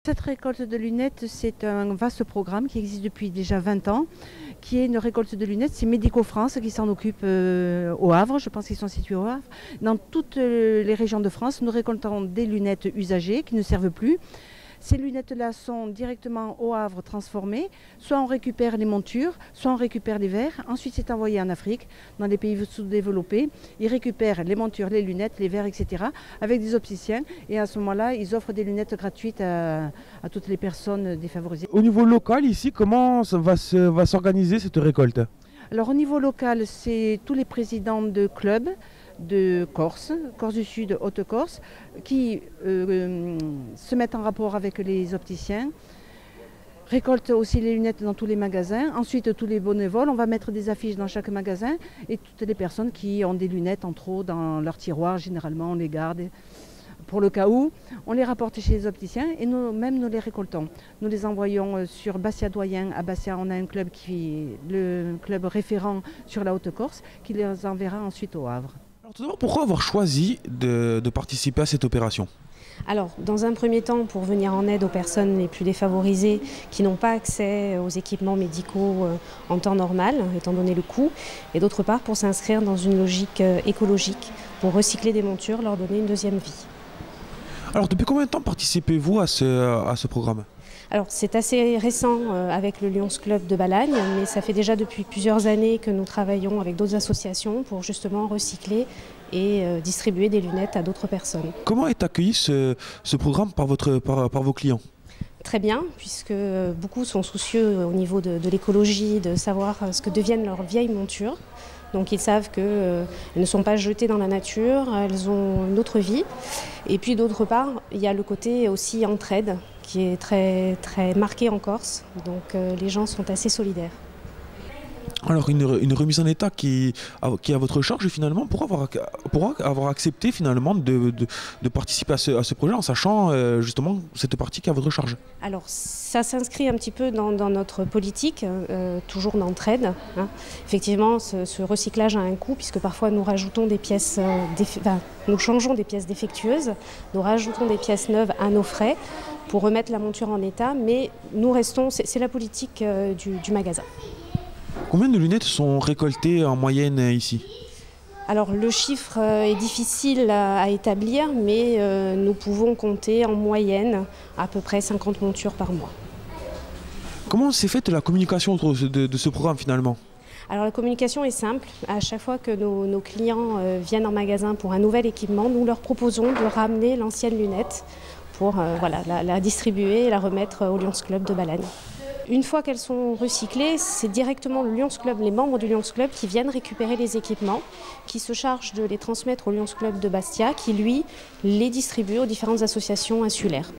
Cette récolte de lunettes, c'est un vaste programme qui existe depuis déjà 20 ans, qui est une récolte de lunettes. C'est Médico France qui s'en occupe au Havre, je pense qu'ils sont situés au Havre. Dans toutes les régions de France, nous récoltons des lunettes usagées qui ne servent plus. Ces lunettes-là sont directement au Havre transformées. Soit on récupère les montures, soit on récupère les verres. Ensuite, c'est envoyé en Afrique, dans les pays sous-développés. Ils récupèrent les montures, les lunettes, les verres, etc. avec des opticiens. Et à ce moment-là, ils offrent des lunettes gratuites à toutes les personnes défavorisées. Au niveau local, ici, comment va s'organiser cette récolte? Alors au niveau local, c'est tous les présidents de clubs de Corse, Corse du Sud, Haute-Corse, qui se mettent en rapport avec les opticiens, récoltent aussi les lunettes dans tous les magasins. Ensuite, tous les bénévoles, on va mettre des affiches dans chaque magasin et toutes les personnes qui ont des lunettes en trop dans leur tiroir, généralement on les garde. Pour le cas où, on les rapporte chez les opticiens et nous-mêmes nous les récoltons. Nous les envoyons sur Bastia Doyen. À Bastia, on a un club le club référent sur la Haute-Corse qui les enverra ensuite au Havre. Alors, tout d'abord, pourquoi avoir choisi de participer à cette opération? Alors, dans un premier temps, pour venir en aide aux personnes les plus défavorisées qui n'ont pas accès aux équipements médicaux en temps normal, étant donné le coût, et d'autre part pour s'inscrire dans une logique écologique, pour recycler des montures, leur donner une deuxième vie. Alors, depuis combien de temps participez-vous à ce programme? Alors c'est assez récent avec le Lions Club de Balagne, mais ça fait déjà depuis plusieurs années que nous travaillons avec d'autres associations pour justement recycler et distribuer des lunettes à d'autres personnes. Comment est accueilli ce programme par vos clients? Très bien, puisque beaucoup sont soucieux au niveau de l'écologie, de savoir ce que deviennent leurs vieilles montures. Donc ils savent qu'elles ne sont pas jetées dans la nature, elles ont une autre vie. Et puis d'autre part, il y a le côté aussi entraide qui est très, très marqué en Corse. Donc les gens sont assez solidaires. Alors une remise en état qui est à votre charge finalement pour avoir accepté finalement de participer à ce projet en sachant justement cette partie qui est à votre charge. Alors ça s'inscrit un petit peu dans notre politique, toujours d'entraide. Hein. Effectivement, ce recyclage a un coût puisque parfois nous rajoutons des pièces, nous changeons des pièces défectueuses, nous rajoutons des pièces neuves à nos frais pour remettre la monture en état, mais nous restons, c'est la politique du magasin. Combien de lunettes sont récoltées en moyenne ici? Alors le chiffre est difficile à établir, mais nous pouvons compter en moyenne à peu près 50 montures par mois. Comment s'est faite la communication autour de ce programme finalement? Alors la communication est simple. À chaque fois que nos clients viennent en magasin pour un nouvel équipement, nous leur proposons de ramener l'ancienne lunette pour la distribuer et la remettre au Lions Club de Balagne. Une fois qu'elles sont recyclées, c'est directement le Lions Club, les membres du Lions Club qui viennent récupérer les équipements, qui se chargent de les transmettre au Lions Club de Bastia, qui lui les distribue aux différentes associations insulaires.